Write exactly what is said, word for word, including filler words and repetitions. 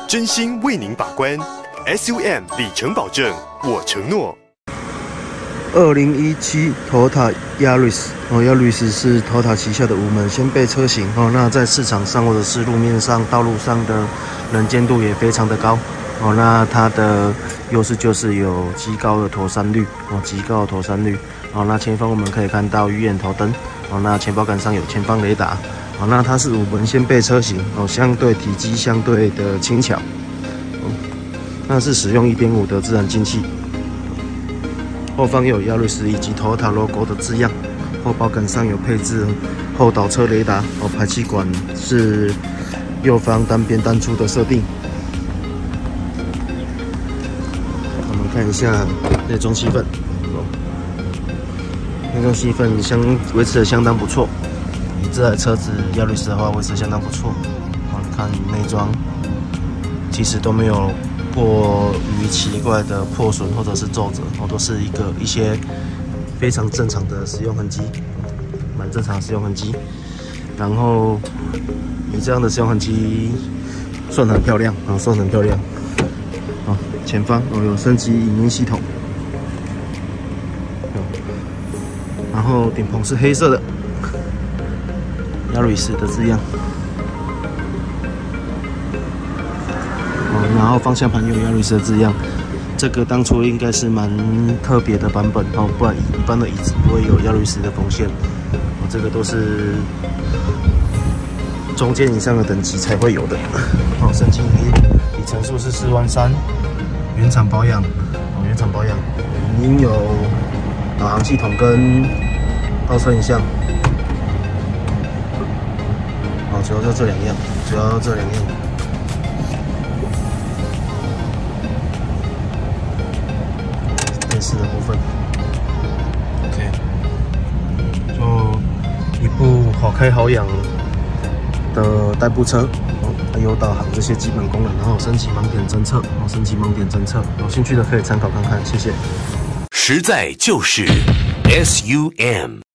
真心为您把关。S U M 里程保证，我承诺。 二零一七 Toyota Yaris 哦 ，Yaris 是 Toyota 旗下的五门掀背车型哦。那在市场上或者是路面上、道路上的能见度也非常的高哦。那它的优势就是有极高的妥善率哦，极高的妥善率哦。那前方我们可以看到鱼眼头灯哦，那前保杆上有前方雷达哦。那它是五门掀背车型哦，相对体积相对的轻巧哦。那是使用 一点五 的自然进气。后方有 Yaris 以及 Toyota logo 的字样，后保杆上有配置后倒车雷达哦，排气管是右方单边单出的设定。我们看一下内装气氛，哦，内装气氛相维持的相当不错。以这台车子 Yaris 的话，维持得相当不错。哦，你看内装其实都没有过于奇怪的破损或者是皱褶，哦，都是一个一些非常正常的使用痕迹，蛮正常的使用痕迹。然后以这样的使用痕迹算很漂亮啊，算很漂亮。啊，前方哦有升级影音系统，然后顶棚是黑色的 ，Yaris 的字样。然后方向盘有 Yaris 的字样，这个当初应该是蛮特别的版本哦，不然一般的椅子不会有 Yaris 的缝线哦，这个都是中间以上的等级才会有的。哦，升级里程数是四万三，原厂保养哦，原厂保养，您有导航系统跟倒车影像。哦，主要就这两样，主要这两样。电视的部分 ，OK， 就一部好开好养的代步车，哦，还有导航这些基本功能，然后升级盲点侦测，然后升级盲点侦测，有兴趣的可以参考看看，谢谢。 实在就是 S U M。